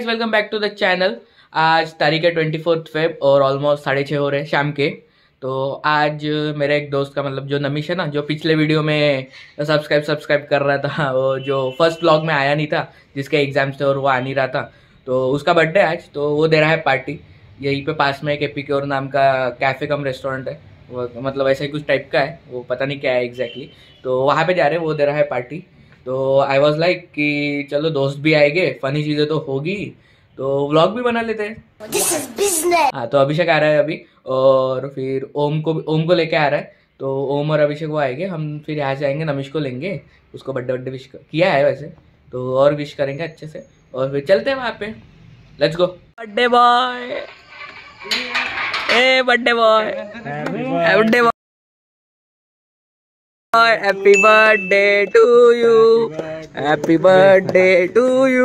Guys welcome back to the channel. आज तारीख है 24 फेब और ऑलमोस्ट 6:30 हो रहे हैं शाम के। तो आज मेरे एक दोस्त का मतलब जो नमिश है ना, जो पिछले वीडियो में सब्सक्राइब कर रहा था, वो जो फर्स्ट व्लॉग में आया नहीं था, जिसके एग्जाम्स थे और वो आ नहीं रहा था, तो उसका बर्थडे आज। तो वो दे रहा है पार्टी। यहीं पे पास में एक एपिक्योर नाम का कैफ़े कम रेस्टोरेंट है, वो मतलब ऐसा ही कुछ टाइप का है, वो पता नहीं क्या है एग्जैक्टली। तो वहाँ पे जा रहे हैं, वो दे रहा है पार्टी। तो आई वॉज लाइक कि चलो दोस्त भी आएंगे, फनी चीज़ें तो होगी, तो व्लॉग भी बना लेते हैं। हाँ, तो अभिषेक आ रहा है अभी, और फिर ओम को लेके आ रहा है। तो ओम और अभिषेक वो आएंगे, हम फिर यहाँ से आएंगे, नमिश को लेंगे, उसको बर्थडे विश किया है वैसे, तो और विश करेंगे अच्छे से, और फिर चलते हैं वहाँ पे। Let's go. बर्थडे बॉय, ए birthday boy, birthday boy, happy birthday to you, happy birthday to you,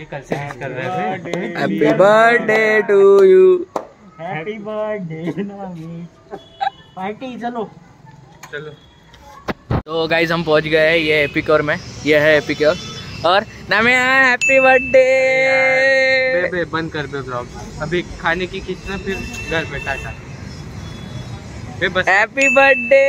happy birthday to you, happy birthday party. चलो चलो। तो गाइज हम पहुंच गए हैं ये एपिक्योर में, ये है एपिक्योर, और नाम है हैप्पी बर्थडे। बंद कर दो ब्लॉग, अभी खाने की खींचना, फिर घर पे टाटा। Happy birthday.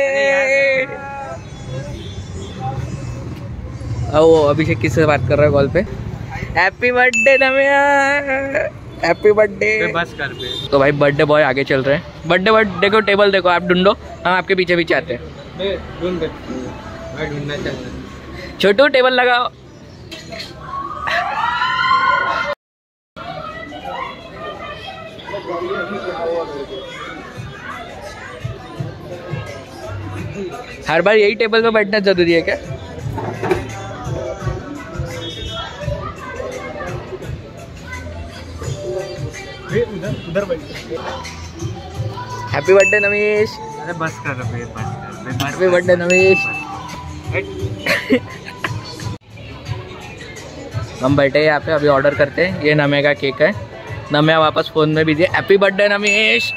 वो अभिषेक किससे बात कर रहा है कॉल पे? Happy birthday Namiya, happy birthday. बस कर पे। तो भाई बर्थडे बॉय आगे चल रहे हैं। बर्थडे देखो, टेबल देखो, आप ढूंढो, हम आपके पीछे पीछे आते हैं। ढूंढना चाहिए। छोटू टेबल लगाओ। हर बार यही टेबल पे बैठना जरूरी है क्या? उधर बैठ। Happy birthday Namish. अरे बस कर रहे, हैप्पी बर्थडे नमीश। हम बैठे यहाँ पे, अभी ऑर्डर करते हैं। ये नमे का केक है, नम्या वापस फोन में बिजी है। Happy birthday Namish.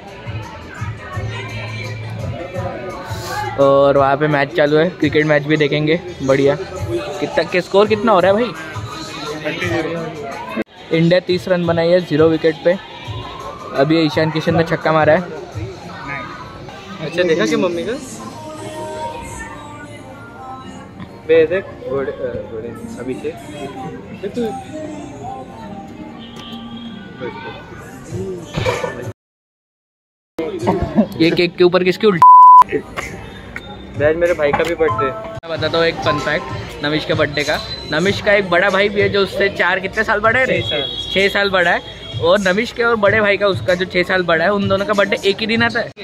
और वहाँ पे मैच चालू है, क्रिकेट मैच भी देखेंगे। बढ़िया। कितना स्कोर कितना हो रहा है भाई? इंडिया 30 रन बनाई है 0 विकेट पे। अभी ईशान किशन ने छक्का मारा है। अच्छा देखा कि मम्मी का अभिषेक ये केक के ऊपर किसकी उल्टी? आज मेरे भाई का भी बर्थडे। मैं बताता हूँ एक फन फैक्ट नमिश के बर्थडे का। नमिश का एक बड़ा भाई भी है जो उससे 4 साल बड़ा है, 6 साल बड़ा है। और नमिश के और बड़े भाई का, उसका जो 6 साल बड़ा है, उन दोनों का बर्थडे एक ही दिन आता है।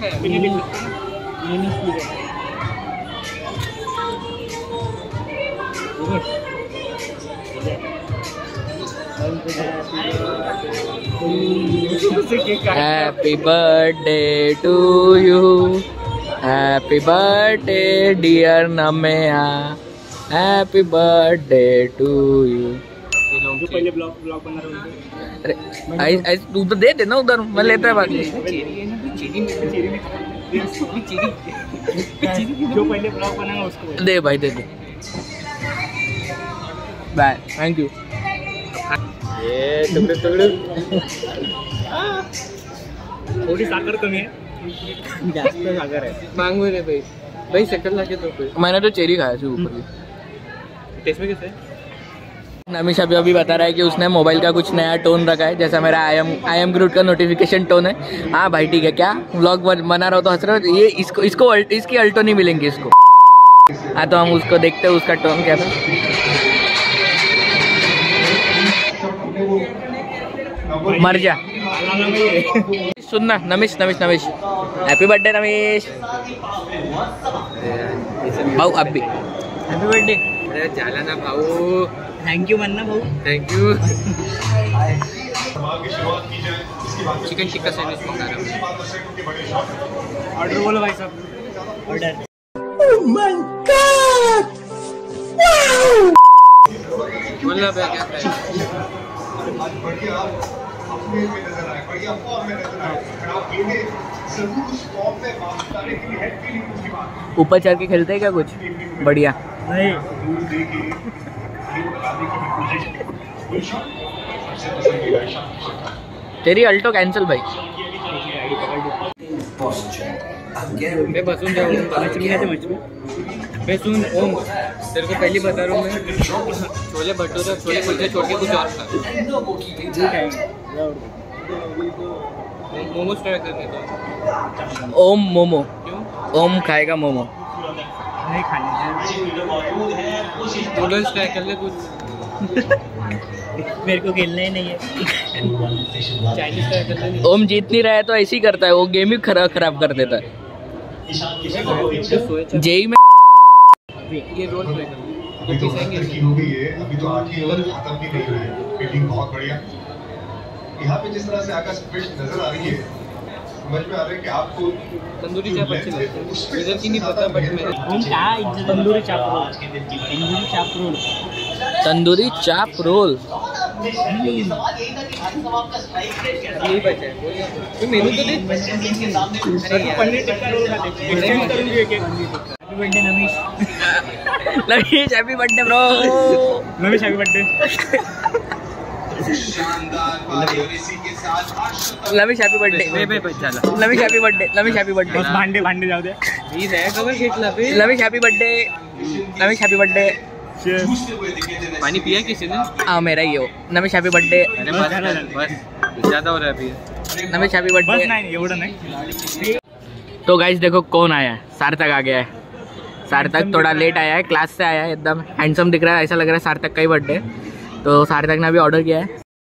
Happy birthday to you, happy birthday dear Namya, happy birthday to you. जो पहले ब्लॉग बना रहे अरे आई तू तो दे देना उधर, मैं लेता है बाकी। जो पहले ब्लॉग बनाएगा उसको दे भाई, दे दे। Bye, thank you. ये टुकड़े थोड़ी साकर कमी है, जास्त साकर है। मांगू रे भाई, भाई शक्कर लाके दो कोई। मैंने तो चेरी खाया थी ऊपर की। टेस्ट में कैसे? नमिश अभी बता रहा है कि उसने मोबाइल का कुछ नया टोन रखा है, जैसा मेरा आई एम ग्रूट का नोटिफिकेशन टोन है। हाँ भाई ठीक है, क्या व्लॉग बना रहा हो तो हंस रहे हो? ये इसकी अल्टो नहीं मिलेंगी इसको। हाँ, तो हम उसको देखते हैं, उसका टोन क्या था। मर जा। सुनना नमिश, हैप्पी बर्थडे नमिश। भाऊ अब भी हैप्पी बर्थडे। अरे जाला ना भाऊ, थैंक यू बनना भाऊ, thank you. Chicken tikka sandwich मंगा रहा हूँ। ऑर्डर बोलो भाई साहब, order. Oh my god, wow. बोलना भैया क्या है? ऊपर चढ़ के खेलते हैं क्या कुछ? बढ़िया। नहीं तेरी अल्टो कैंसिल भाई। मैं बसून जाऊँ मैं सुन ओम तेरे को पहले बता रहा हूँ मैं छोले भटूरे छोले कुलचे छोड़ के कुछ और खा मोमोज ट्राई करने दो। ओम मोमो। क्यों ओम खाएगा मोमो। नहीं खाने नूडल्स ट्राई कर ले कुछ मेरे को खेलना ही नहीं है चाइनीज ट्राई कर ले। ओम जीत नहीं रहा है तो ऐसे ही करता है वो, गेम ही खराब कर देता है। जेई में ये रोल ट्राई कर अभी तो 69 हो गई है, अभी तो 8 ही ओवर खत्म भी नहीं हुई है। फील्डिंग बहुत बढ़िया। यहाँ पे जिस तरह से आकाश पिच नजर आ रही है, समझ में आ रहा है कि आपको तंदूरी चाप अच्छी लगती है। रिजल्ट की नहीं पता बट मैं तंदूरी चाप रोल तंदूरी चाप रोल। यही बचा है तो मेनू तो देख पनीर टिक्का रोल खा ले एक्सचेंज करूंगी एक happy birthday Namish Namish happy birthday bro. Namish happy birthday Namish happy birthday. Namish happy birthday. Namish happy birthday. बस भांडे जाऊ दे प्लीज है कवर घेतला पे Namish happy birthday. Namish happy birthday. पानी पिया किसी ने? हाँ मेरा ही हो। Namish happy birthday. बस ज्यादा हो रहा है अभी। Namish happy birthday. नहीं एवढं नहीं। तो गाइस देखो कौन आया है। सार्थक आ गया है। सार्थक थोड़ा लेट आया है, क्लास से आया है, एकदम हैंडसम दिख रहा है, ऐसा लग रहा है सार्थक का ही बर्थडे। तो सार्थक ने अभी ऑर्डर किया है।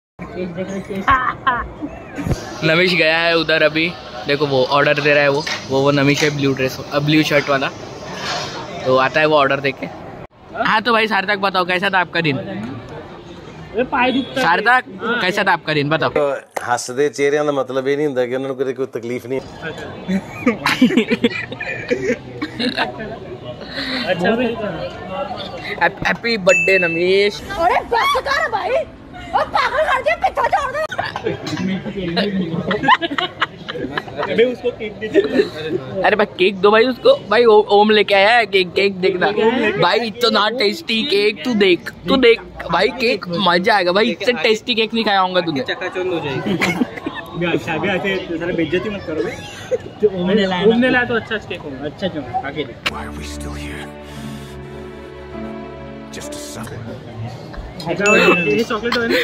नमीश गया है उधर अभी, देखो वो ऑर्डर दे रहा है। वो नमीश है ब्लू ड्रेस ब्लू शर्ट वाला, तो आता है वो ऑर्डर देके। हाँ तो भाई सार्थक बताओ कैसा था आपका दिन? सार्थक कैसा था आपका दिन बताओ। हੱਸਦੇ ਚਿਹਰਿਆਂ ਦਾ ਮਤਲਬ ਇਹ ਨਹੀਂ ਹੁੰਦਾ ਕਿ ਉਹਨਾਂ ਨੂੰ ਕੋਈ ਤਕਲੀਫ ਨਹੀਂ। Happy birthday Namish. अरे बस कर भाई, और पागल कर दिया, पीछे छोड़ दे। अबे उसको केक दे दे। अरे भाई केक दो भाई उसको। भाई ओम लेके आया है केक। केक देखना भाई, इतना टेस्टी केक। तू देख भाई केक मजा आएगा भाई। इससे टेस्टी केक नहीं खाया होगा तूने। चकाचौंध हो जाएगी। शादी आते जरा बेइज्जती मत करो बे। जो ओम ने लाया तो अच्छा केक होगा। अच्छा क्यों आगे देख। ये चॉकलेट है ना,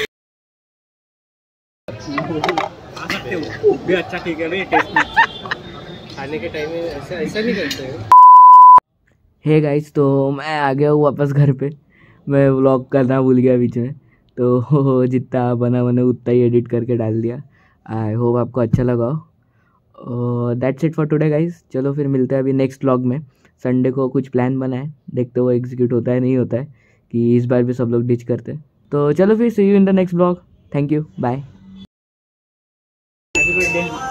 खा सकते हो भी। अच्छा ठीक है भाई, टेस्ट में अच्छा। खाने के टाइम में ऐसा नहीं करते हो। हे गाइस, तो मैं आ गया हूँ वापस घर पे। मैं व्लॉग करना भूल गया बीच में, तो जितना बना मैंने उतना ही एडिट करके डाल दिया। आई होप आपको अच्छा लगा हो। That's it for today guys. चलो फिर मिलते हैं अभी नेक्स्ट व्लॉग में। संडे को कुछ प्लान बना है, देखते वो एग्जीक्यूट होता है नहीं होता है, कि इस बार भी सब लोग डिच करते हैं। तो चलो फिर see you in the next vlog. Thank you, bye. Happy birthday.